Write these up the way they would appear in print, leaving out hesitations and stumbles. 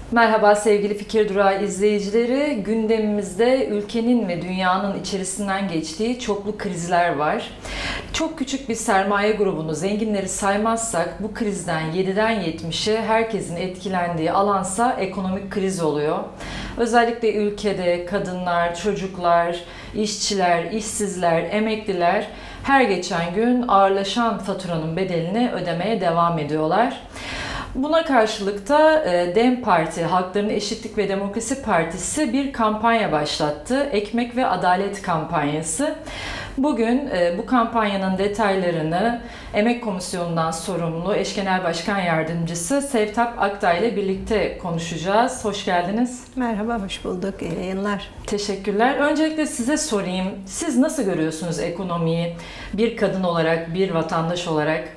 Merhaba sevgili Fikir Durağı izleyicileri. Gündemimizde ülkenin ve dünyanın içerisinden geçtiği çoklu krizler var. Çok küçük bir sermaye grubunu, zenginleri saymazsak bu krizden 7'den 70'e herkesin etkilendiği alansa ekonomik kriz oluyor. Özellikle ülkede kadınlar, çocuklar, işçiler, işsizler, emekliler her geçen gün ağırlaşan faturanın bedelini ödemeye devam ediyorlar. Buna karşılık da DEM Parti, Halkların Eşitlik ve Demokrasi Partisi bir kampanya başlattı. Ekmek ve Adalet kampanyası. Bugün bu kampanyanın detaylarını Emek Komisyonu'ndan sorumlu Eş Genel Başkan Yardımcısı Sevtap Aktay ile birlikte konuşacağız. Hoş geldiniz. Merhaba, hoş bulduk. İyi yayınlar. Teşekkürler. Öncelikle size sorayım. Siz nasıl görüyorsunuz ekonomiyi? Bir kadın olarak, bir vatandaş olarak?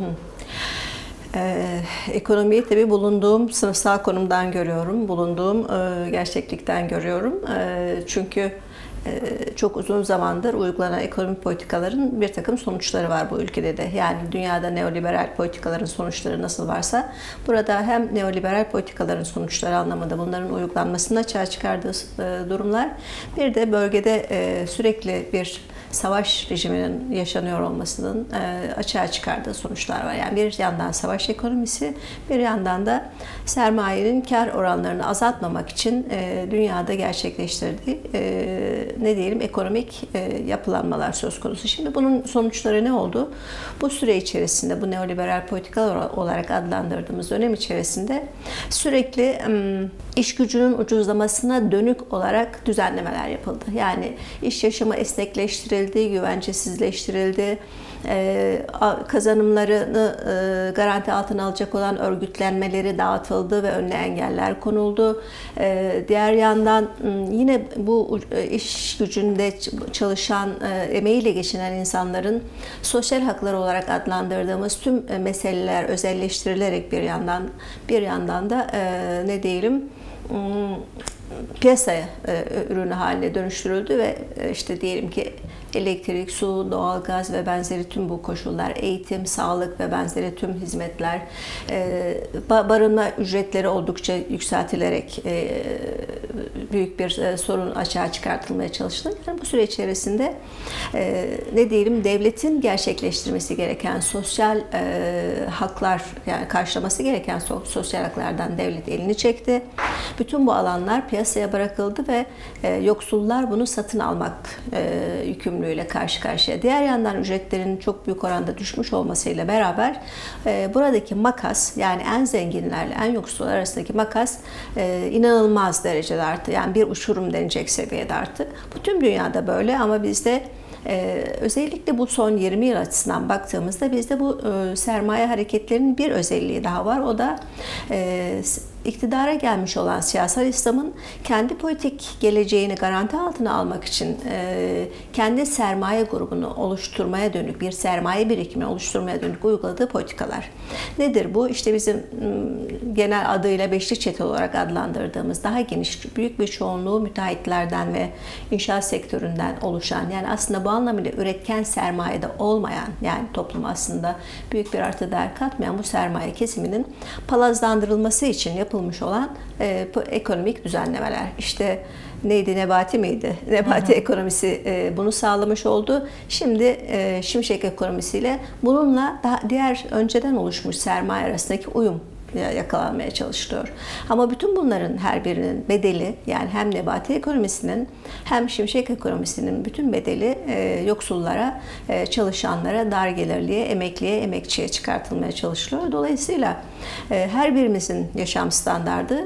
Ekonomiyi tabii bulunduğum sınıfsal konumdan görüyorum, bulunduğum gerçeklikten görüyorum. Çünkü çok uzun zamandır uygulanan ekonomik politikaların bir takım sonuçları var bu ülkede de. Yani dünyada neoliberal politikaların sonuçları nasıl varsa burada hem neoliberal politikaların sonuçları anlamında bunların uygulanmasının açığa çıkardığı durumlar, bir de bölgede sürekli bir savaş rejiminin yaşanıyor olmasının açığa çıkardığı sonuçlar var. Yani bir yandan savaş ekonomisi, bir yandan da sermayenin kar oranlarını azaltmamak için dünyada gerçekleştirdiği ne diyelim ekonomik yapılanmalar söz konusu. Şimdi bunun sonuçları ne oldu? Bu süre içerisinde, bu neoliberal politikalar olarak adlandırdığımız dönem içerisinde sürekli iş gücünün ucuzlamasına dönük olarak düzenlemeler yapıldı. Yani iş yaşamı esnekleştirildi, güvencesizleştirildi, kazanımlarını garanti altına alacak olan örgütlenmeleri dağıtıldı ve önüne engeller konuldu. Diğer yandan yine bu iş gücünde çalışan, emeğiyle geçinen insanların sosyal haklar olarak adlandırdığımız tüm meseleler özelleştirilerek bir yandan da ne diyelim piyasaya ürünü haline dönüştürüldü ve işte diyelim ki elektrik, su, doğalgaz ve benzeri tüm bu koşullar, eğitim, sağlık ve benzeri tüm hizmetler, barınma ücretleri oldukça yükseltilerek büyük bir sorun açığa çıkartılmaya çalışıldı. Yani bu süre içerisinde ne diyelim devletin gerçekleştirmesi gereken sosyal haklar, yani karşılaması gereken sosyal haklardan devlet elini çekti. Bütün bu alanlar piyasaya bırakıldı ve yoksullar bunu satın almak yükümlülüğüyle karşı karşıya. Diğer yandan ücretlerin çok büyük oranda düşmüş olmasıyla beraber buradaki makas, yani en zenginlerle en yoksullar arasındaki makas inanılmaz derecede arttı. Yani bir uçurum denecek seviyede arttı. Bu tüm dünyada böyle ama bizde özellikle bu son 20 yıl açısından baktığımızda bizde bu sermaye hareketlerinin bir özelliği daha var. O da iktidara gelmiş olan siyasal İslam'ın kendi politik geleceğini garanti altına almak için kendi sermaye grubunu oluşturmaya dönük, bir sermaye birikimi oluşturmaya dönük uyguladığı politikalar. Nedir bu? İşte bizim genel adıyla beşli çete olarak adlandırdığımız daha geniş, büyük bir çoğunluğu müteahhitlerden ve inşaat sektöründen oluşan, yani aslında bu anlamıyla üretken sermayede olmayan, yani toplum aslında büyük bir artı değer katmayan bu sermaye kesiminin palazlandırılması için yapılmış olan ekonomik düzenlemeler. İşte neydi, Nebati miydi? Nebati ekonomisi bunu sağlamış oldu. Şimdi Şimşek ekonomisiyle bununla daha diğer önceden oluşmuş sermaye arasındaki uyum yakalanmaya çalışılıyor. Ama bütün bunların her birinin bedeli, yani hem Nebati ekonomisinin hem Şimşek ekonomisinin bütün bedeli yoksullara, çalışanlara, dar gelirliye, emekliye, emekçiye çıkartılmaya çalışılıyor. Dolayısıyla her birimizin yaşam standardı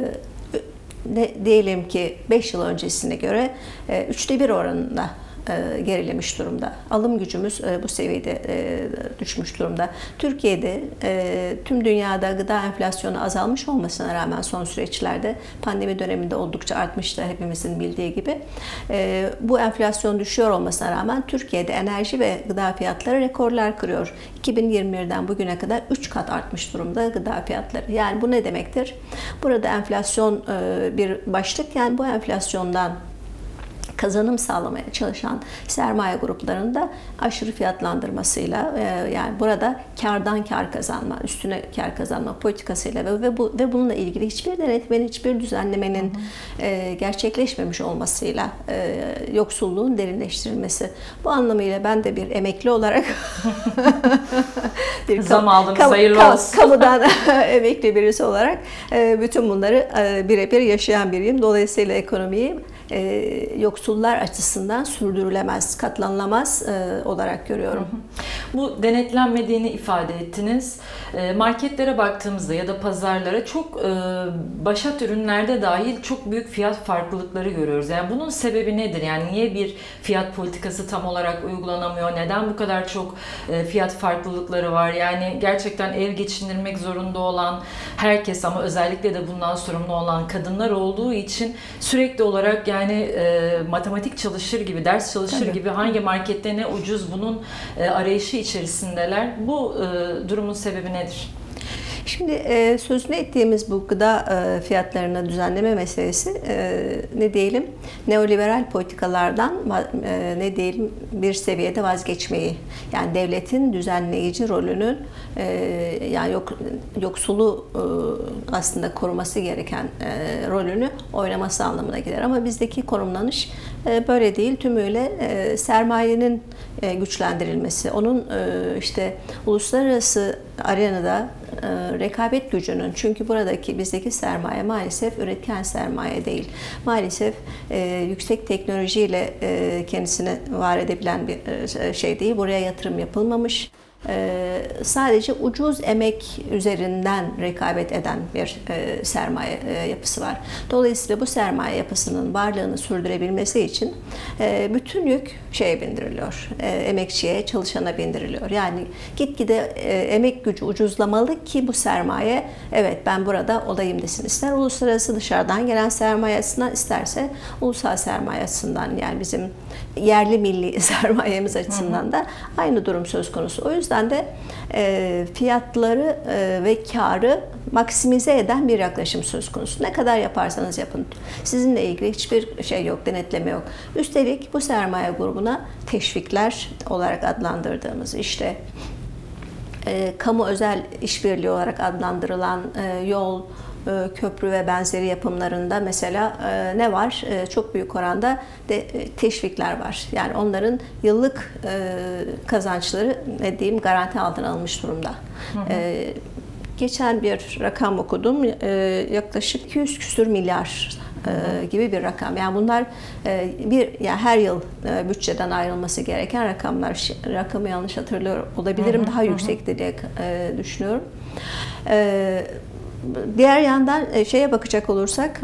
diyelim ki 5 yıl öncesine göre 3'te 1 oranında gerilemiş durumda. Alım gücümüz bu seviyede düşmüş durumda. Türkiye'de tüm dünyada gıda enflasyonu azalmış olmasına rağmen son süreçlerde pandemi döneminde oldukça artmıştı hepimizin bildiği gibi. Bu enflasyon düşüyor olmasına rağmen Türkiye'de enerji ve gıda fiyatları rekorlar kırıyor. 2021'den bugüne kadar 3 kat artmış durumda gıda fiyatları. Yani bu ne demektir? Burada enflasyon bir başlık, yani bu enflasyondan kazanım sağlamaya çalışan sermaye gruplarında aşırı fiyatlandırmasıyla yani burada kardan kar kazanma, üstüne kar kazanma politikasıyla ve bununla ilgili hiçbir denetmenin, hiçbir düzenlemenin gerçekleşmemiş olmasıyla yoksulluğun derinleştirilmesi. Bu anlamıyla ben de bir emekli olarak bir zam aldınız, hayırlı olsun. Kamudan emekli birisi olarak bütün bunları birebir yaşayan biriyim. Dolayısıyla ekonomiyi yoksullar açısından sürdürülemez, katlanılamaz olarak görüyorum. Bu denetlenmediğini ifade ettiniz. Marketlere baktığımızda ya da pazarlara çok başat ürünlerde dahil çok büyük fiyat farklılıkları görüyoruz. Yani bunun sebebi nedir? Yani niye bir fiyat politikası tam olarak uygulanamıyor? Neden bu kadar çok fiyat farklılıkları var? Yani gerçekten ev geçindirmek zorunda olan herkes ama özellikle de bundan sorumlu olan kadınlar olduğu için sürekli olarak yani matematik çalışır gibi, ders çalışır Tabii. gibi hangi markette ne ucuz bunun arayışı içerisindeler. Bu durumun sebebi nedir? Şimdi sözünü ettiğimiz bu gıda fiyatlarına düzenleme meselesi ne diyelim neoliberal politikalardan ne diyelim bir seviyede vazgeçmeyi, yani devletin düzenleyici rolünün yani yoksulu aslında koruması gereken rolünü oynaması anlamına gelir. Ama bizdeki konumlanış böyle değil. Tümüyle sermayenin güçlendirilmesi, onun işte uluslararası arenada rekabet gücünün, çünkü bizdeki sermaye maalesef üretken sermaye değil. Maalesef yüksek teknolojiyle kendisini var edebilen bir şey değil. Buraya yatırım yapılmamış. Sadece ucuz emek üzerinden rekabet eden bir sermaye yapısı var. Dolayısıyla bu sermaye yapısının varlığını sürdürebilmesi için bütün yük şeye bindiriliyor. Emekçiye, çalışana bindiriliyor. Yani gitgide emek gücü ucuzlamalı ki bu sermaye evet ben burada olayım desin. İster uluslararası dışarıdan gelen sermaye açısından, isterse ulusal sermaye açısından, yani bizim yerli milli sermayemiz açısından da aynı durum söz konusu. O yüzden de fiyatları ve karı maksimize eden bir yaklaşım söz konusu. Ne kadar yaparsanız yapın. Sizinle ilgili hiçbir şey yok, denetleme yok. Üstelik bu sermaye grubuna teşvikler olarak adlandırdığımız işte kamu özel işbirliği olarak adlandırılan yol, köprü ve benzeri yapımlarında mesela ne var? Çok büyük oranda teşvikler var. Yani onların yıllık kazançları ne diyeyim garanti altına alınmış durumda. Geçen bir rakam okudum. Yaklaşık 200 küsur milyar gibi bir rakam. Yani bunlar yani her yıl bütçeden ayrılması gereken rakamlar. Rakamı yanlış hatırlıyor olabilirim. Daha yüksekti diye düşünüyorum. Diğer yandan şeye bakacak olursak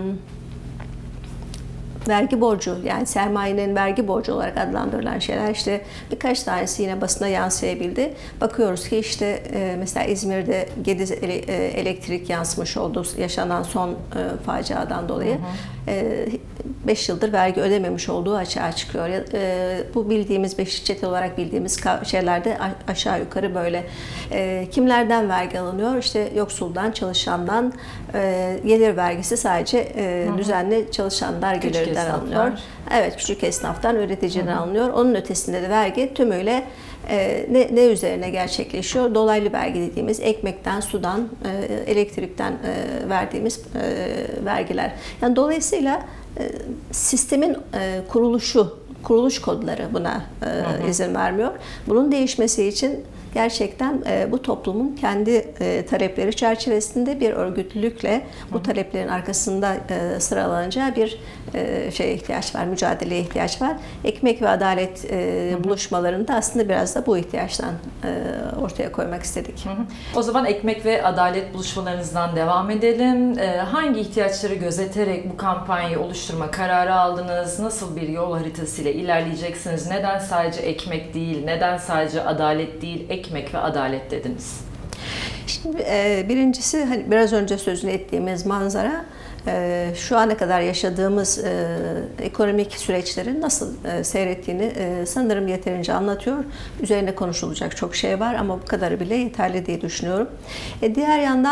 vergi borcu, yani sermayenin vergi borcu olarak adlandırılan şeyler, işte birkaç tanesi yine basına yansıyabildi. Bakıyoruz ki işte mesela İzmir'de Gediz elektrik yansımış oldu yaşanan son faciadan dolayı. 5 yıldır vergi ödememiş olduğu açığa çıkıyor. Bu bildiğimiz, beşli çete olarak bildiğimiz şeylerde aşağı yukarı böyle. Kimlerden vergi alınıyor? İşte yoksuldan, çalışandan. Gelir vergisi sadece düzenli çalışanlar gelirinden alınıyor. Evet, küçük esnaftan, üreticiden alınıyor. Onun ötesinde de vergi tümüyle ne üzerine gerçekleşiyor? Dolaylı vergi dediğimiz ekmekten, sudan, elektrikten verdiğimiz vergiler. Yani dolayısıyla sistemin kuruluş kodları buna izin vermiyor. Bunun değişmesi için gerçekten bu toplumun kendi talepleri çerçevesinde bir örgütlülükle bu taleplerin arkasında sıralanacağı bir şeye ihtiyaç var, mücadeleye ihtiyaç var. Ekmek ve adalet buluşmalarında aslında biraz da bu ihtiyaçtan ortaya koymak istedik. O zaman ekmek ve adalet buluşmalarınızdan devam edelim. Hangi ihtiyaçları gözeterek bu kampanyayı oluşturma kararı aldınız? Nasıl bir yol haritasıyla ilerleyeceksiniz? Neden sadece ekmek değil, neden sadece adalet değil, ekmek ve adalet dediniz? Şimdi birincisi, hani biraz önce sözünü ettiğimiz manzara, şu ana kadar yaşadığımız ekonomik süreçlerin nasıl seyrettiğini sanırım yeterince anlatıyor. Üzerine konuşulacak çok şey var ama bu kadarı bile yeterli diye düşünüyorum. Diğer yandan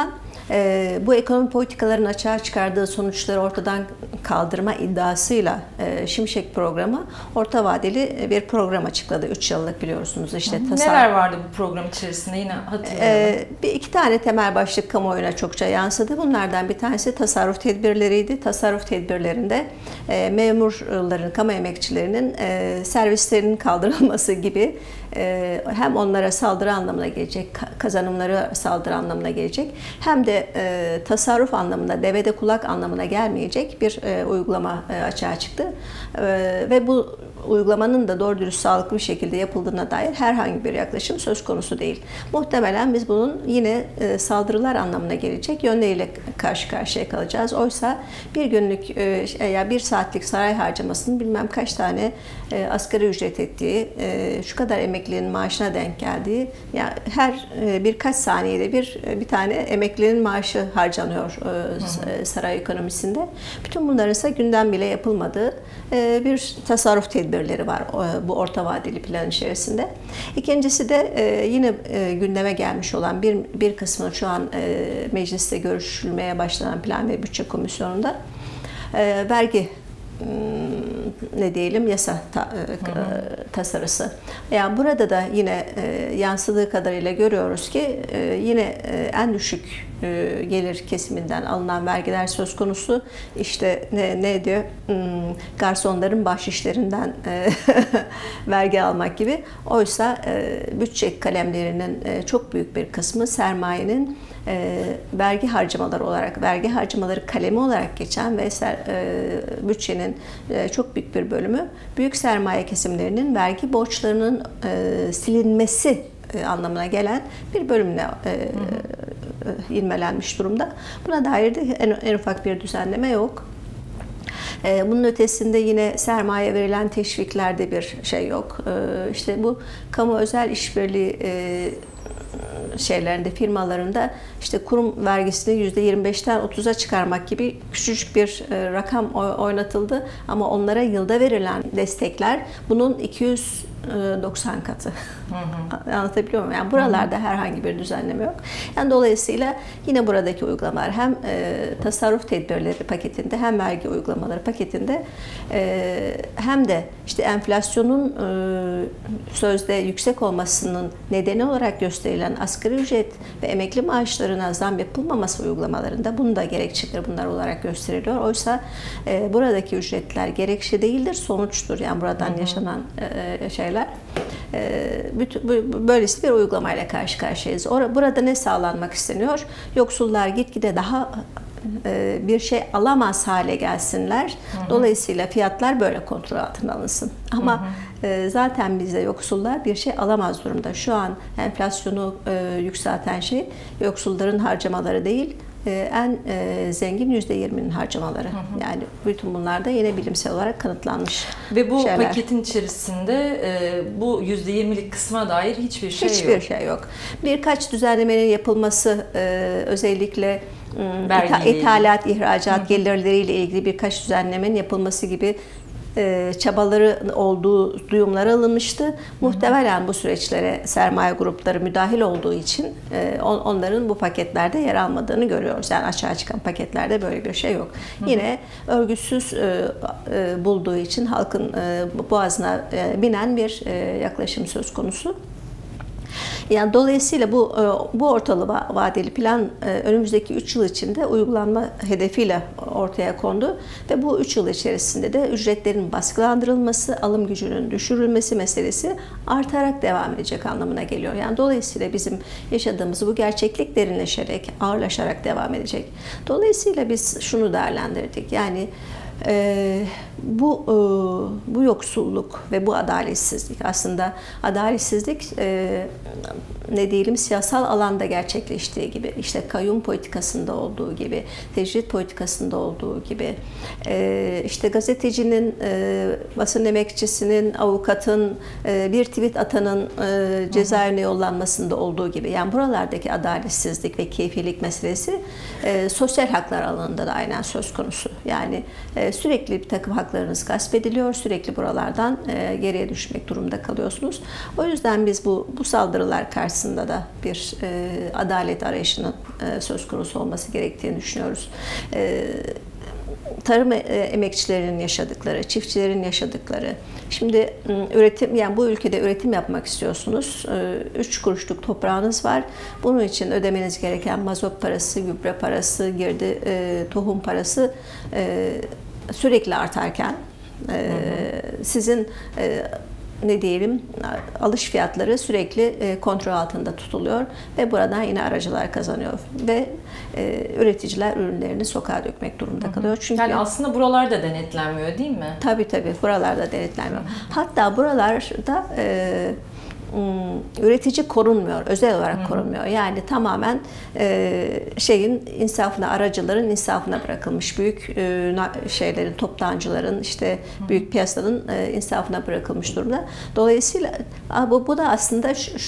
Bu ekonomi politikalarının açığa çıkardığı sonuçları ortadan kaldırma iddiasıyla Şimşek programı orta vadeli bir program açıkladı. 3 yıllık biliyorsunuz. İşte neler vardı bu program içerisinde yine hatırlayalım. İki tane temel başlık kamuoyuna çokça yansıdı. Bunlardan bir tanesi tasarruf tedbirleriydi. Tasarruf tedbirlerinde memurların, kamu emekçilerinin servislerinin kaldırılması gibi hem onlara saldırı anlamına gelecek, kazanımları saldırı anlamına gelecek, hem de tasarruf anlamında, devede kulak anlamına gelmeyecek bir uygulama açığa çıktı. Ve bu uygulamanın da doğru dürüst sağlıklı bir şekilde yapıldığına dair herhangi bir yaklaşım söz konusu değil. Muhtemelen biz bunun yine saldırılar anlamına gelecek yönleriyle karşı karşıya kalacağız. Oysa bir günlük ya bir saatlik saray harcamasının bilmem kaç tane asgari ücret ettiği, şu kadar emeklinin maaşına denk geldiği, yani her birkaç saniyede bir tane emeklinin maaşı harcanıyor saray ekonomisinde. Bütün bunların ise gündem bile yapılmadığı bir tasarruf tedbirleri var bu orta vadeli plan içerisinde. İkincisi de yine gündeme gelmiş olan bir kısmı şu an mecliste görüşülmeye başlanan Plan ve Bütçe Komisyonu'nda vergi yasa tasarısı. Yani burada da yine yansıdığı kadarıyla görüyoruz ki yine en düşük gelir kesiminden alınan vergiler söz konusu. İşte ne diyor? Garsonların bahşişlerinden vergi almak gibi. Oysa bütçe kalemlerinin çok büyük bir kısmı sermayenin vergi harcamaları kalemi olarak geçen ve bütçenin çok büyük bir bölümü büyük sermaye kesimlerinin vergi borçlarının silinmesi anlamına gelen bir bölümüne ilmelenmiş durumda. Buna dair de en ufak bir düzenleme yok. Bunun ötesinde yine sermaye verilen teşviklerde bir şey yok. İşte bu kamu özel işbirliği firmalarında işte kurum vergisini %25'ten 30'a çıkarmak gibi küçücük bir rakam oynatıldı. Ama onlara yılda verilen destekler bunun 290 katı. Anlatabiliyor muyum? Yani buralarda herhangi bir düzenleme yok. Yani dolayısıyla yine buradaki uygulamalar hem tasarruf tedbirleri paketinde hem vergi uygulamaları paketinde hem de işte enflasyonun sözde yüksek olmasının nedeni olarak gösterilen asgari ücret ve emekli maaşlarına zam yapılmaması uygulamalarında bunu da gerekçeleri bunlar olarak gösteriliyor. Oysa buradaki ücretler gerekçe değildir, sonuçtur. Yani buradan yaşanan şeyler. Böylesi bir uygulamayla karşı karşıyayız. Burada ne sağlanmak isteniyor? Yoksullar gitgide daha bir şey alamaz hale gelsinler. Dolayısıyla fiyatlar böyle kontrol altına alınsın. Ama zaten bizde yoksullar bir şey alamaz durumda. Şu an enflasyonu yükselten şey yoksulların harcamaları değil, en zengin %20'nin harcamaları. Yani bütün bunlar da yine bilimsel olarak kanıtlanmış ve bu şeyler. Paketin içerisinde bu %20'lik kısma dair hiçbir şey yok. Hiçbir şey yok. Birkaç düzenlemenin yapılması, özellikle ithalat, ihracat gelirleriyle ilgili birkaç düzenlemenin yapılması gibi çabaları olduğu duyumlar alınmıştı. Muhtemelen bu süreçlere sermaye grupları müdahil olduğu için onların bu paketlerde yer almadığını görüyoruz. Yani açığa çıkan paketlerde böyle bir şey yok. Yine örgütsüz bulduğu için halkın boğazına binen bir yaklaşım söz konusu. Yani dolayısıyla bu ortalı vadeli plan önümüzdeki 3 yıl içinde uygulanma hedefiyle ortaya kondu ve bu 3 yıl içerisinde de ücretlerin baskılandırılması, alım gücünün düşürülmesi meselesi artarak devam edecek anlamına geliyor. Yani dolayısıyla bizim yaşadığımız bu gerçeklik derinleşerek, ağırlaşarak devam edecek. Dolayısıyla biz şunu değerlendirdik. Yani bu yoksulluk ve bu adaletsizlik, aslında adaletsizlik siyasal alanda gerçekleştiği gibi, işte kayyum politikasında olduğu gibi, tecrit politikasında olduğu gibi, işte gazetecinin, basın emekçisinin, avukatın, bir tweet atanın cezaevine yollanmasında olduğu gibi, yani buralardaki adaletsizlik ve keyfilik meselesi sosyal haklar alanında da aynen söz konusu. Yani sürekli bir takım haklarınız gasp ediliyor. Sürekli buralardan geriye düşmek durumunda kalıyorsunuz. O yüzden biz bu saldırılar karşısında da bir adalet arayışının söz konusu olması gerektiğini düşünüyoruz. Tarım emekçilerinin yaşadıkları, çiftçilerin yaşadıkları. Şimdi üretim, yani bu ülkede üretim yapmak istiyorsunuz. 3 kuruşluk toprağınız var. Bunun için ödemeniz gereken mazot parası, gübre parası, girdi, tohum parası sürekli artarken sizin ne diyelim, alış fiyatları sürekli kontrol altında tutuluyor ve buradan yine aracılar kazanıyor ve üreticiler ürünlerini sokağa dökmek durumunda kalıyor. Çünkü yani aslında buralarda denetlenmiyor, değil mi? Tabii buralarda denetlenmiyor. Hatta buralarda üretici korunmuyor, özel olarak korunmuyor. Yani tamamen insafına, aracıların insafına bırakılmış, büyük şeylerin, toptancıların, işte büyük piyasanın insafına bırakılmış durumda. Dolayısıyla bu da aslında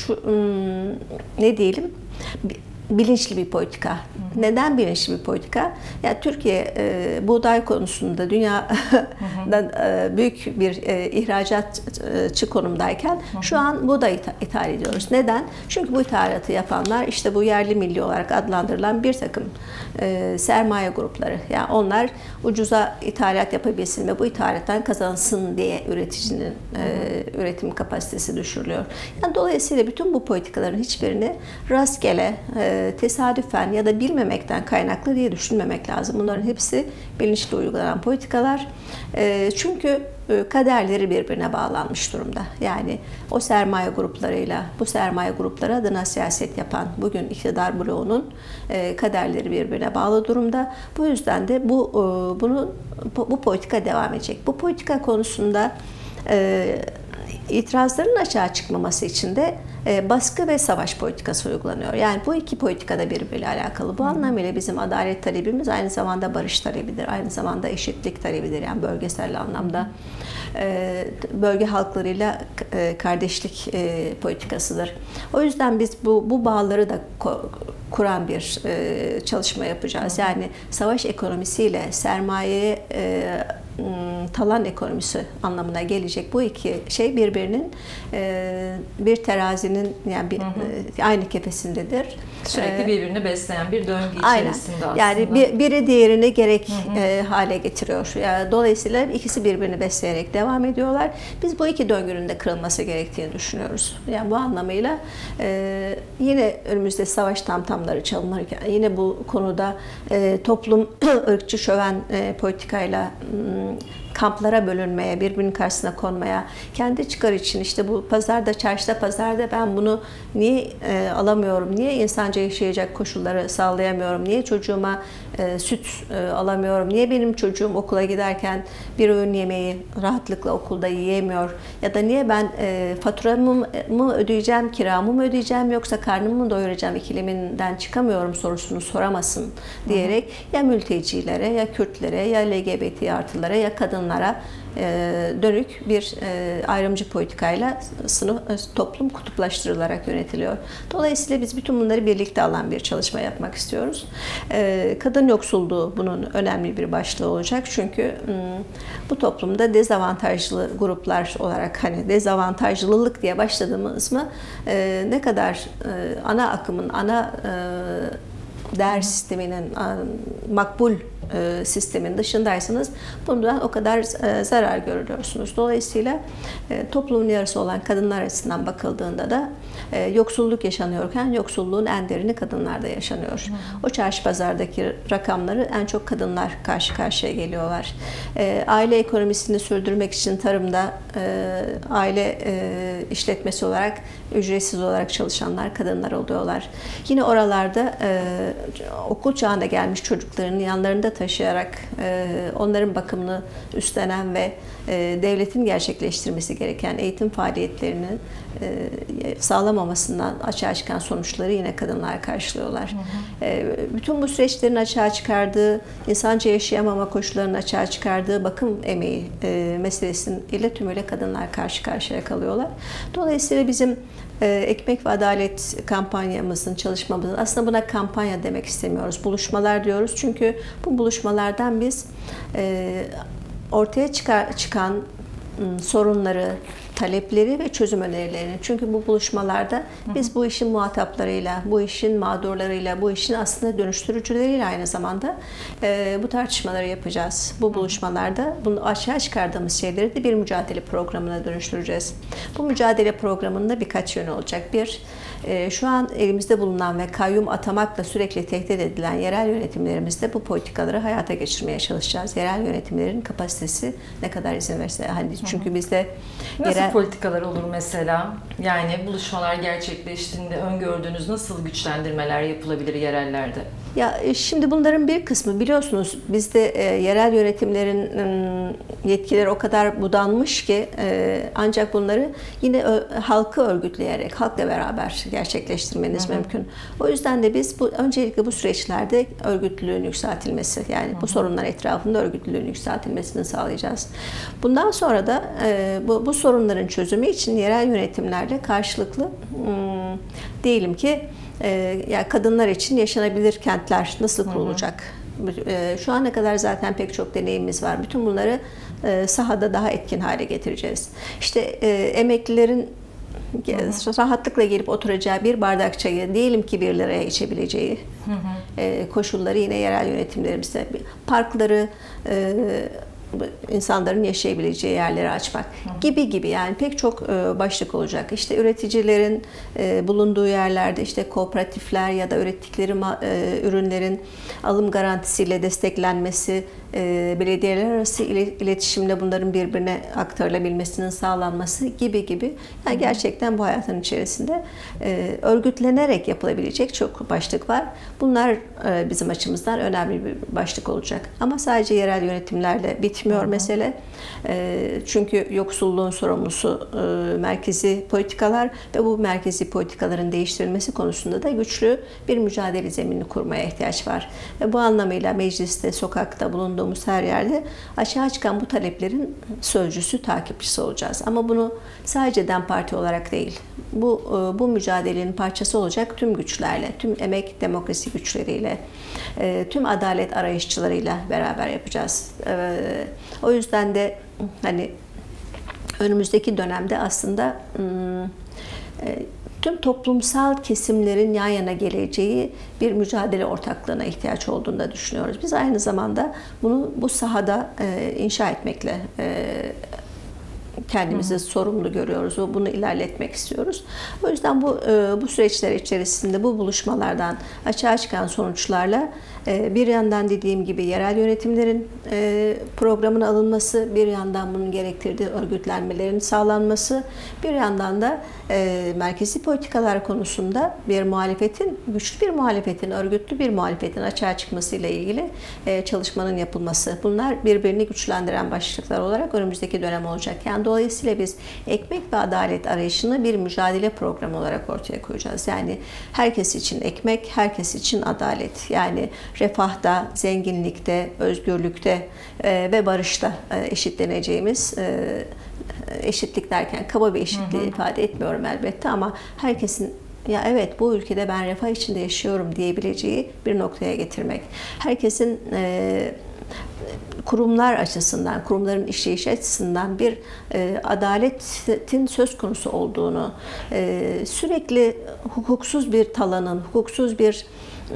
ne diyelim, bilinçli bir politika. Neden bilinçli bir politika? Yani Türkiye buğday konusunda dünyadan büyük bir ihracatçı konumdayken şu an buğday ithal ediyoruz. Neden? Çünkü bu ithalatı yapanlar işte bu yerli milli olarak adlandırılan bir takım sermaye grupları. Yani onlar ucuza ithalat yapabilsin ve bu ithalattan kazansın diye üreticinin üretim kapasitesi düşürülüyor. Yani dolayısıyla bütün bu politikaların hiçbirini rastgele, tesadüfen ya da bilmemekten kaynaklı diye düşünmemek lazım. Bunların hepsi bilinçli uygulanan politikalar. Çünkü kaderleri birbirine bağlanmış durumda. Yani o sermaye gruplarıyla bu sermaye grupları adına siyaset yapan bugün iktidar bloğunun kaderleri birbirine bağlı durumda. Bu yüzden de bu politika devam edecek. Bu politika konusunda itirazların açığa çıkmaması için de baskı ve savaş politikası uygulanıyor. Yani bu iki politika da birbiriyle alakalı. Bu anlamıyla bizim adalet talebimiz aynı zamanda barış talebidir. Aynı zamanda eşitlik talebidir. Yani bölgesel anlamda bölge halklarıyla kardeşlik politikasıdır. O yüzden biz bu bağları da kuran bir çalışma yapacağız. Yani savaş ekonomisiyle sermayeye talan ekonomisi anlamına gelecek bu iki şey birbirinin bir terazinin yani aynı kefesindedir. Sürekli birbirini besleyen bir döngü içerisinde aslında. Yani biri diğerini gerek hale getiriyor. Yani dolayısıyla ikisi birbirini besleyerek devam ediyorlar. Biz bu iki döngünün de kırılması gerektiğini düşünüyoruz. Yani bu anlamıyla yine önümüzde savaş tamtamları çalınırken yine bu konuda toplum ırkçı şöven politikayla kamplara bölünmeye, birbirinin karşısına konmaya, kendi çıkar için işte bu pazarda, çarşıda, pazarda ben bunu niye alamıyorum, niye insanca yaşayacak koşulları sağlayamıyorum, niye çocuğuma süt alamıyorum, niye benim çocuğum okula giderken bir öğün yemeği rahatlıkla okulda yiyemiyor ya da niye ben faturamı mı ödeyeceğim, kiramı mı ödeyeceğim yoksa karnımı mı doyuracağım ikiliminden çıkamıyorum sorusunu soramasın diyerek ya mültecilere ya Kürtlere ya LGBT artılara ya kadınlara dönük bir ayrımcı politikayla toplum kutuplaştırılarak yönetiliyor. Dolayısıyla biz bütün bunları birlikte alan bir çalışma yapmak istiyoruz. Kadın yoksulluğu bunun önemli bir başlığı olacak. Çünkü bu toplumda dezavantajlı gruplar olarak hani dezavantajlılık diye başladığımız mı ne kadar ana akımın, ana değer sisteminin makbul sistemin dışındaysanız bundan o kadar zarar görüyorsunuz. Dolayısıyla toplumun yarısı olan kadınlar açısından bakıldığında da yoksulluk yaşanıyorken yoksulluğun en derini kadınlarda yaşanıyor. O çarşı pazardaki rakamları en çok kadınlar karşı karşıya geliyorlar. Aile ekonomisini sürdürmek için tarımda aile işletmesi olarak ücretsiz olarak çalışanlar kadınlar oluyorlar. Yine oralarda okul çağına gelmiş çocuklarını yanlarında taşıyarak onların bakımını üstlenen ve devletin gerçekleştirmesi gereken eğitim faaliyetlerinin sağlamamasından açığa çıkan sonuçları yine kadınlar karşılıyorlar. Bütün bu süreçlerin açığa çıkardığı, insanca yaşayamama koşullarının açığa çıkardığı bakım emeği meselesiyle tümüyle kadınlar karşı karşıya kalıyorlar. Dolayısıyla bizim Ekmek ve Adalet kampanyamızın, çalışmamızın, aslında buna kampanya demek istemiyoruz. Buluşmalar diyoruz. Çünkü bu buluşmalardan biz ortaya çıkan sorunları, talepleri ve çözüm önerilerini. Çünkü bu buluşmalarda biz bu işin muhataplarıyla, bu işin mağdurlarıyla, bu işin aslında dönüştürücüleriyle aynı zamanda bu tartışmaları yapacağız. Bu buluşmalarda bunu aşağı çıkardığımız şeyleri de bir mücadele programına dönüştüreceğiz. Bu mücadele programında birkaç yönü olacak. Bir, şu an elimizde bulunan ve kayyum atamakla sürekli tehdit edilen yerel yönetimlerimizde bu politikaları hayata geçirmeye çalışacağız. Yerel yönetimlerin kapasitesi ne kadar izin verirse. Hani çünkü bizde nasıl politikalar olur mesela? Yani buluşmalar gerçekleştiğinde öngördüğünüz nasıl güçlendirmeler yapılabilir yerellerde? Ya şimdi bunların bir kısmı biliyorsunuz bizde yerel yönetimlerin yetkileri o kadar budanmış ki ancak bunları yine halkı örgütleyerek, halkla beraber gerçekleştirmeniz mümkün. O yüzden de biz öncelikle bu süreçlerde örgütlülüğün yükseltilmesi, yani bu sorunlar etrafında örgütlülüğün yükseltilmesini sağlayacağız. Bundan sonra da bu sorunların çözümü için yerel yönetimlerle karşılıklı diyelim ki yani kadınlar için yaşanabilir kentler nasıl kurulacak? Şu ana kadar zaten pek çok deneyimimiz var. Bütün bunları sahada daha etkin hale getireceğiz. İşte emeklilerin rahatlıkla gelip oturacağı bir bardak çayı diyelim ki 1 liraya içebileceği koşulları yine yerel yönetimlerimizde, parkları, insanların yaşayabileceği yerleri açmak gibi yani pek çok başlık olacak. İşte üreticilerin bulunduğu yerlerde işte kooperatifler ya da ürettikleri ürünlerin alım garantisiyle desteklenmesi, belediyeler arası iletişimle bunların birbirine aktarılabilmesinin sağlanması gibi. Yani gerçekten bu hayatın içerisinde örgütlenerek yapılabilecek çok başlık var. Bunlar bizim açımızdan önemli bir başlık olacak. Ama sadece yerel yönetimlerle bitmiyor mesele. Çünkü yoksulluğun sorumlusu merkezi politikalar ve bu merkezi politikaların değiştirilmesi konusunda da güçlü bir mücadele zeminini kurmaya ihtiyaç var. Ve bu anlamıyla mecliste, sokakta, bulunduğumuz her yerde aşağı çıkan bu taleplerin sözcüsü, takipçisi olacağız. Ama bunu sadece DEM Parti olarak değil, bu mücadelenin parçası olacak tüm güçlerle, tüm emek demokrasi güçleriyle, tüm adalet arayışçılarıyla beraber yapacağız. O yüzden de hani önümüzdeki dönemde aslında tüm toplumsal kesimlerin yan yana geleceği bir mücadele ortaklığına ihtiyaç olduğunu da düşünüyoruz. Biz aynı zamanda bunu bu sahada inşa etmekle kendimizi sorumlu görüyoruz ve bunu ilerletmek istiyoruz. O yüzden bu süreçler içerisinde bu buluşmalardan açığa çıkan sonuçlarla bir yandan dediğim gibi yerel yönetimlerin programına alınması, bir yandan bunun gerektirdiği örgütlenmelerin sağlanması, bir yandan da merkezi politikalar konusunda bir muhalefetin, güçlü bir muhalefetin, örgütlü bir muhalefetin açığa çıkmasıyla ilgili çalışmanın yapılması. Bunlar birbirini güçlendiren başlıklar olarak önümüzdeki dönem olacak. Yani dolayısıyla biz ekmek ve adalet arayışını bir mücadele programı olarak ortaya koyacağız. Yani herkes için ekmek, herkes için adalet. Yani refahta, zenginlikte, özgürlükte ve barışta eşitleneceğimiz, eşitlik derken kaba bir eşitliği ifade etmiyorum elbette ama herkesin ya evet bu ülkede ben refah içinde yaşıyorum diyebileceği bir noktaya getirmek. Herkesin kurumlar açısından, kurumların işleyişi açısından bir adaletin söz konusu olduğunu, sürekli hukuksuz bir talanın, hukuksuz bir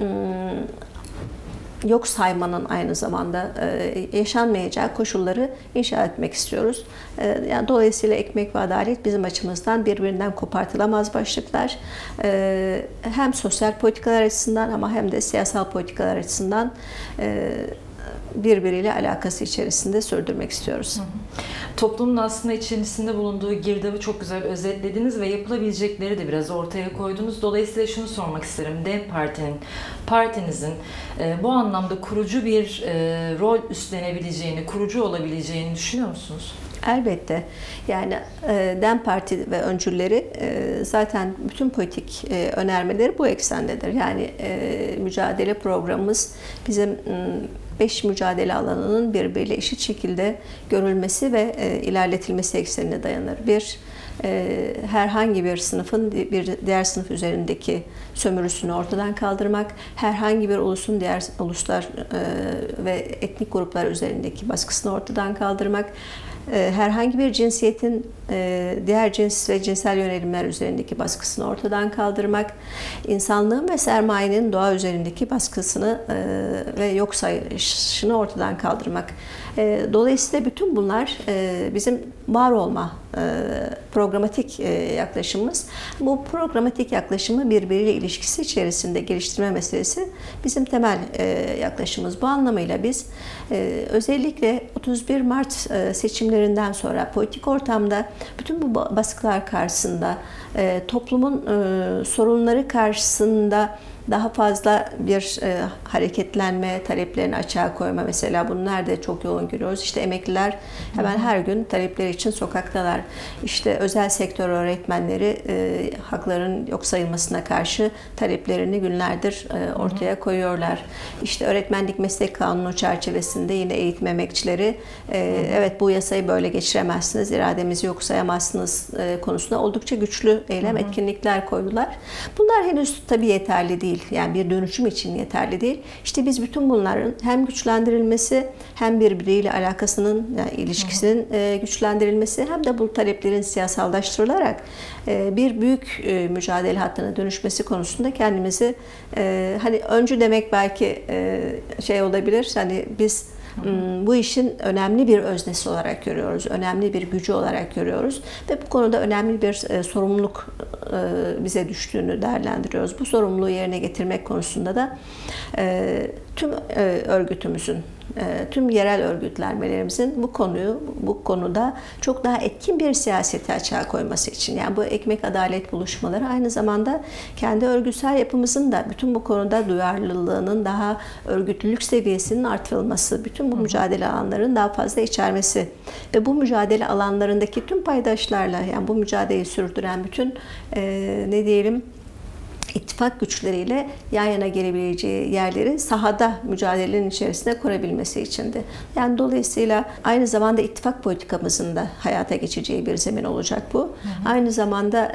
yok saymanın aynı zamanda yaşanmayacağı koşulları inşa etmek istiyoruz. Yani dolayısıyla ekmek ve adalet bizim açımızdan birbirinden kopartılamaz başlıklar. Hem sosyal politikalar açısından ama hem de siyasal politikalar açısından birbiriyle alakası içerisinde sürdürmek istiyoruz. Toplumun aslında içerisinde bulunduğu girdabı çok güzel özetlediniz ve yapılabilecekleri de biraz ortaya koydunuz. Dolayısıyla şunu sormak isterim. DEM Parti'nin, partinizin bu anlamda kurucu bir rol üstlenebileceğini, kurucu olabileceğini düşünüyor musunuz? Elbette. Yani DEM Parti ve öncülleri zaten bütün politik önermeleri bu eksendedir. Yani mücadele programımız bizim 5 mücadele alanının birbiriyle eşit şekilde görülmesi ve ilerletilmesi eksenine dayanır. Bir, herhangi bir sınıfın bir diğer sınıf üzerindeki sömürüsünü ortadan kaldırmak, herhangi bir ulusun diğer uluslar ve etnik gruplar üzerindeki baskısını ortadan kaldırmak, herhangi bir cinsiyetin diğer cins ve cinsel yönelimler üzerindeki baskısını ortadan kaldırmak, insanlığın ve sermayenin doğa üzerindeki baskısını ve yok sayışını ortadan kaldırmak. Dolayısıyla bütün bunlar bizim var olma programatik yaklaşımımız. Bu programatik yaklaşımı birbiriyle ilişkisi içerisinde geliştirme meselesi bizim temel yaklaşımımız. Bu anlamıyla biz özellikle 31 Mart seçimlerinden sonra politik ortamda bütün bu baskılar karşısında, toplumun sorunları karşısında daha fazla bir hareketlenme, taleplerini açığa koyma, mesela bunu nerede çok yoğun görüyoruz? İşte emekliler hemen her gün talepleri için sokaktalar. İşte özel sektör öğretmenleri hakların yok sayılmasına karşı taleplerini günlerdir ortaya koyuyorlar. İşte öğretmenlik meslek kanunu çerçevesinde yine eğitim emekçileri evet bu yasayı böyle geçiremezsiniz, irademizi yok sayamazsınız konusunda oldukça güçlü eylem etkinlikler koydular. Bunlar henüz tabii yeterli değil. Yani bir dönüşüm için yeterli değil. İşte biz bütün bunların hem güçlendirilmesi hem birbiriyle alakasının, yani ilişkisinin güçlendirilmesi hem de bu taleplerin siyasallaştırılarak bir büyük mücadele hattına dönüşmesi konusunda kendimizi hani öncü demek belki şey olabilir. Hani biz bu işin önemli bir öznesi olarak görüyoruz, önemli bir gücü olarak görüyoruz ve bu konuda önemli bir sorumluluk bize düştüğünü değerlendiriyoruz. Bu sorumluluğu yerine getirmek konusunda da tüm örgütümüzün, tüm yerel örgütlenmelerimizin bu konuda çok daha etkin bir siyaseti açığa koyması için, yani bu ekmek adalet buluşmaları aynı zamanda kendi örgütsel yapımızın da bütün bu konuda duyarlılığının daha örgütlülük seviyesinin artırılması, bütün bu mücadele alanlarının daha fazla içermesi ve bu mücadele alanlarındaki tüm paydaşlarla, yani bu mücadeleyi sürdüren bütün ne diyelim ittifak güçleriyle yan yana gelebileceği yerleri sahada mücadelenin içerisinde kurabilmesi içindi. Yani dolayısıyla aynı zamanda ittifak politikamızın da hayata geçeceği bir zemin olacak bu. Aynı zamanda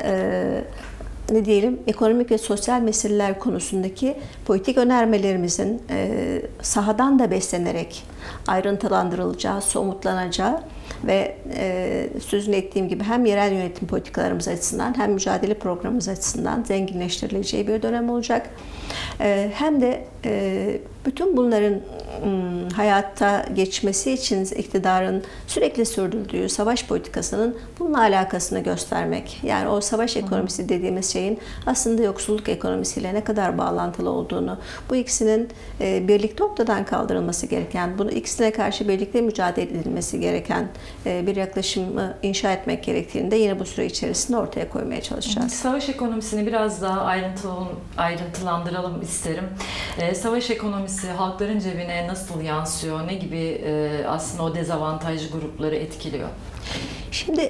ne diyelim ekonomik ve sosyal meseleler konusundaki politik önermelerimizin sahadan da beslenerek ayrıntılandırılacağı, somutlanacağı ve sözünü ettiğim gibi hem yerel yönetim politikalarımız açısından hem mücadele programımız açısından zenginleştirileceği bir dönem olacak. Hem de bütün bunların hayatta geçmesi için iktidarın sürekli sürdürdüğü savaş politikasının bununla alakasını göstermek. Yani o savaş ekonomisi dediğimiz şeyin aslında yoksulluk ekonomisiyle ne kadar bağlantılı olduğunu, bu ikisinin birlikte ortadan kaldırılması gereken, bunu ikisine karşı birlikte mücadele edilmesi gereken bir yaklaşımı inşa etmek gerektiğini de yine bu süre içerisinde ortaya koymaya çalışacağız. Savaş ekonomisini biraz daha ayrıntılandıralım isterim. Savaş ekonomisi halkların cebine nasıl yansıyor? Ne gibi aslında o dezavantajlı grupları etkiliyor? Şimdi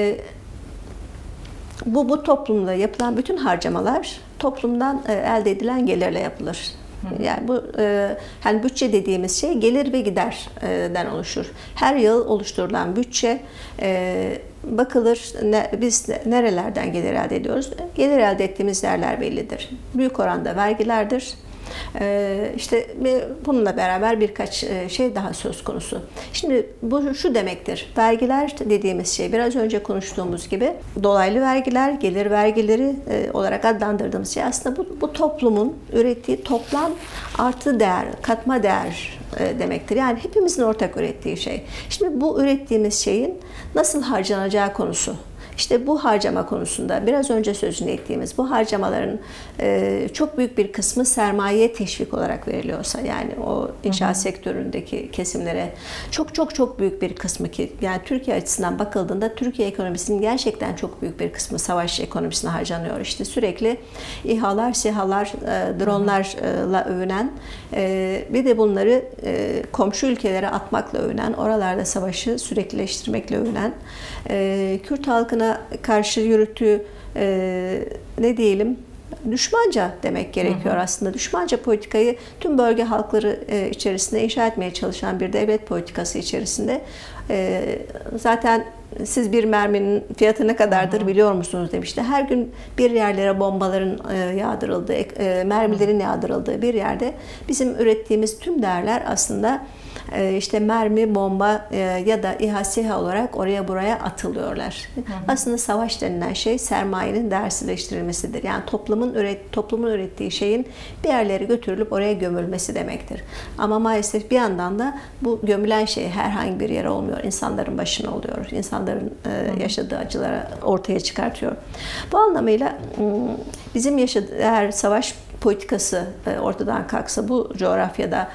bu toplumda yapılan bütün harcamalar toplumdan elde edilen gelirle yapılır. Yani bu hani bütçe dediğimiz şey gelir ve giderden oluşur. Her yıl oluşturulan bütçe bakılır biz nerelerden gelir elde ediyoruz? Gelir elde ettiğimiz yerler bellidir. Büyük oranda vergilerdir. İşte bununla beraber birkaç şey daha söz konusu. Şimdi bu şu demektir. Vergiler dediğimiz şey biraz önce konuştuğumuz gibi dolaylı vergiler, gelir vergileri olarak adlandırdığımız şey aslında bu toplumun ürettiği toplam artı değer, katma değer demektir. Yani hepimizin ortak ürettiği şey. Şimdi bu ürettiğimiz şeyin nasıl harcanacağı konusu. İşte bu harcama konusunda biraz önce sözünü ettiğimiz bu harcamaların çok büyük bir kısmı sermayeye teşvik olarak veriliyorsa, yani o inşaat sektöründeki kesimlere çok büyük bir kısmı, ki yani Türkiye açısından bakıldığında Türkiye ekonomisinin gerçekten çok büyük bir kısmı savaş ekonomisine harcanıyor. İşte sürekli İHA'lar, SİHA'lar, dronlarla övünen bir de bunları komşu ülkelere atmakla övünen, oralarda savaşı süreklileştirmekle övünen, Kürt halkına karşı yürüttüğü ne diyelim düşmanca demek gerekiyor aslında. Düşmanca politikayı tüm bölge halkları içerisinde inşa etmeye çalışan bir devlet politikası içerisinde zaten siz bir merminin fiyatı ne kadardır biliyor musunuz demişti. Her gün bir yerlere bombaların yağdırıldığı, mermilerin yağdırıldığı bir yerde bizim ürettiğimiz tüm değerler aslında işte mermi, bomba ya da İHA, SİHA olarak oraya buraya atılıyorlar. Aslında savaş denilen şey sermayenin değersizleştirilmesidir. Yani toplumun ürettiği şeyin bir yerlere götürülüp oraya gömülmesi demektir. Ama maalesef bir yandan da bu gömülen şey herhangi bir yere olmuyor. İnsanların başına oluyor. İnsanların yaşadığı acılara ortaya çıkartıyor. Bu anlamıyla bizim eğer savaş politikası ortadan kalksa, bu coğrafyada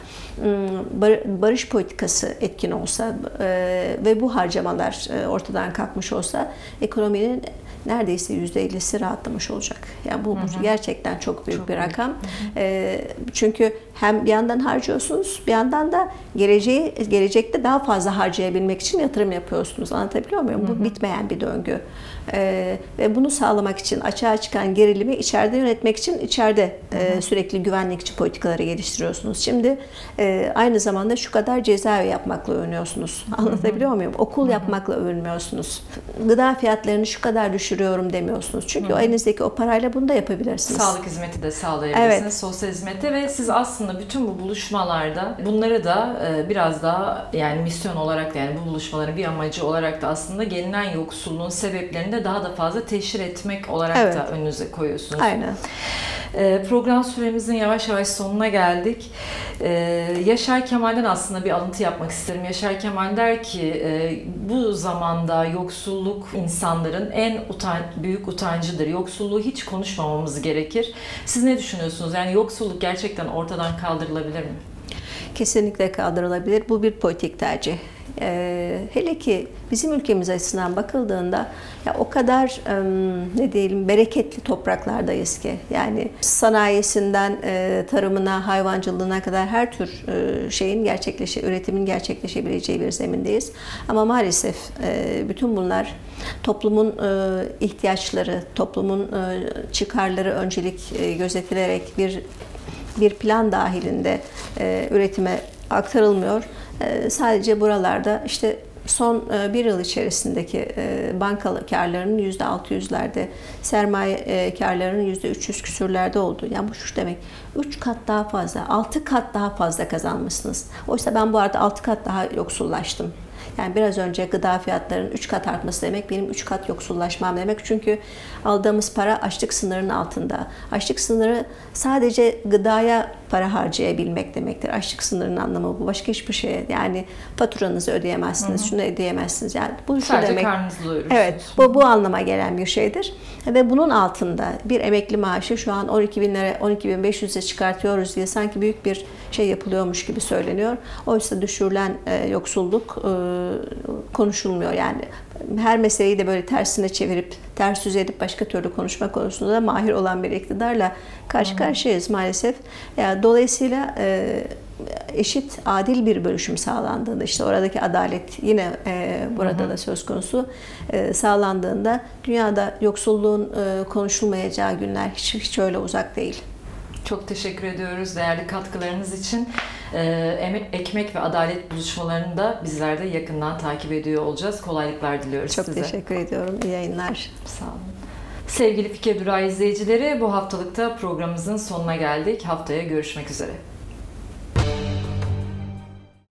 barış politikası etkin olsa ve bu harcamalar ortadan kalkmış olsa ekonominin neredeyse %50'si rahatlamış olacak. Yani bu gerçekten çok büyük bir rakam. Çünkü hem bir yandan harcıyorsunuz, bir yandan da gelecekte daha fazla harcayabilmek için yatırım yapıyorsunuz. Anlatabiliyor muyum? Bu bitmeyen bir döngü. Ve bunu sağlamak için açığa çıkan gerilimi içeride yönetmek için içeride sürekli güvenlikçi politikaları geliştiriyorsunuz. Şimdi aynı zamanda şu kadar cezaevi yapmakla övünüyorsunuz. Anlatabiliyor muyum? Okul yapmakla övünmüyorsunuz. Gıda fiyatlarını şu kadar düşürüyorum demiyorsunuz. Çünkü o elinizdeki o parayla bunu da yapabilirsiniz. Sağlık hizmeti de sağlayabilirsiniz. Evet. Sosyal hizmeti ve siz aslında bütün bu buluşmalarda bunları da biraz daha yani misyon olarak da yani bu buluşmaların bir amacı olarak da aslında gelinen yoksulluğun sebeplerini de daha da fazla teşhir etmek olarak da önünüze koyuyorsunuz. Aynen. Program süremizin yavaş yavaş sonuna geldik. Yaşar Kemal'den aslında bir alıntı yapmak isterim. Yaşar Kemal der ki bu zamanda yoksulluk insanların en büyük utancıdır. Yoksulluğu hiç konuşmamamız gerekir. Siz ne düşünüyorsunuz? Yani yoksulluk gerçekten ortadan kaldırılabilir mi? Kesinlikle kaldırılabilir. Bu bir politik tercih. Hele ki bizim ülkemiz açısından bakıldığında ya o kadar ne diyelim bereketli topraklardayız ki yani sanayisinden tarımına, hayvancılığına kadar her tür şeyin üretimin gerçekleşebileceği bir zemindeyiz. Ama maalesef bütün bunlar toplumun ihtiyaçları, toplumun çıkarları öncelik gözetilerek bir plan dahilinde üretime aktarılmıyor. Sadece buralarda işte son bir yıl içerisindeki banka karlarının %600'lerde, sermaye karlarının %300 küsürlerde olduğu. Yani bu şu demek, 3 kat daha fazla, 6 kat daha fazla kazanmışsınız. Oysa ben bu arada 6 kat daha yoksullaştım. Yani biraz önce gıda fiyatlarının 3 kat artması demek benim 3 kat yoksullaşmam demek. Çünkü aldığımız para açlık sınırının altında. Açlık sınırı sadece gıdaya para harcayabilmek demektir. Açlık sınırının anlamı bu. Başka hiçbir şey. Yani faturanızı ödeyemezsiniz, şunu ödeyemezsiniz. Yani bu sadece şu demek. Karnınızı doyurursunuz. Evet, bu anlama gelen bir şeydir. Ve bunun altında bir emekli maaşı şu an 12.000 lira, 12.500'e çıkartıyoruz diye sanki büyük bir şey yapılıyormuş gibi söyleniyor. Oysa düşürülen yoksulluk konuşulmuyor. Yani her meseleyi de böyle tersine çevirip, ters yüz edip başka türlü konuşma konusunda da mahir olan bir iktidarla karşı karşıyayız maalesef. Yani dolayısıyla eşit, adil bir bölüşüm sağlandığında, işte oradaki adalet yine burada da söz konusu sağlandığında dünyada yoksulluğun konuşulmayacağı günler hiç öyle uzak değil. Çok teşekkür ediyoruz değerli katkılarınız için. Ekmek ve adalet buluşmalarını da bizler de yakından takip ediyor olacağız. Kolaylıklar diliyoruz size. Çok teşekkür ediyorum. İyi yayınlar. Sağ olun. Sevgili Fikir Durağı izleyicileri, bu haftalıkta programımızın sonuna geldik. Haftaya görüşmek üzere.